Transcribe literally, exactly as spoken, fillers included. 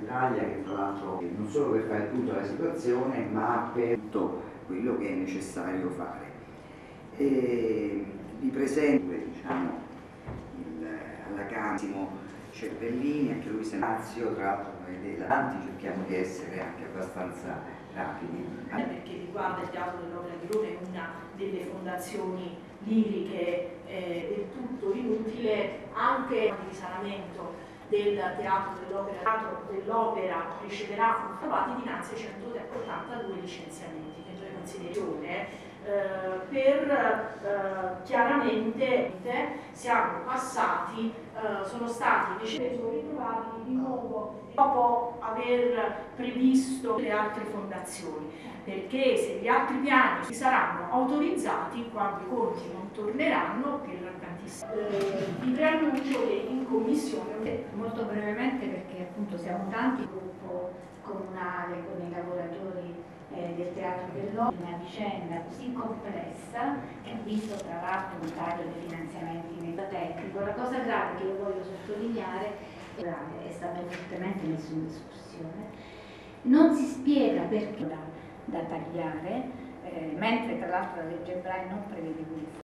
Italia, che tra l'altro non solo per fare il punto della situazione, ma per tutto quello che è necessario fare. E vi presento, diciamo, il, alla Camera Cervellini, anche lui Senazio, tra l'altro noi dell'Avanti cerchiamo di essere anche abbastanza rapidi. Perché riguarda il Teatro dell'Opera di Roma, è una delle fondazioni liriche eh, del tutto inutile, anche il risanamento del Teatro dell'Opera dell'Opera riceverà trovati dinanzi ai centottantadue licenziamenti che noi consideriamo eh, per eh, chiaramente siamo passati, eh, sono stati invece ritrovati di nuovo dopo aver previsto le altre fondazioni, perché se gli altri piani saranno autorizzati, quando i conti non torneranno per tantissimi. Eh, vi preannuncio che in commissione, molto brevemente, perché appunto siamo tanti, il gruppo comunale con i lavoratori eh, del Teatro dell'Opera, una vicenda così complessa che ha visto tra l'altro un taglio dei finanziamenti nel tecnico. La cosa grave che io voglio sottolineare è stato fortemente messo in discussione, non si spiega perché da, da tagliare, eh, mentre tra l'altro la legge Bray non prevede questo.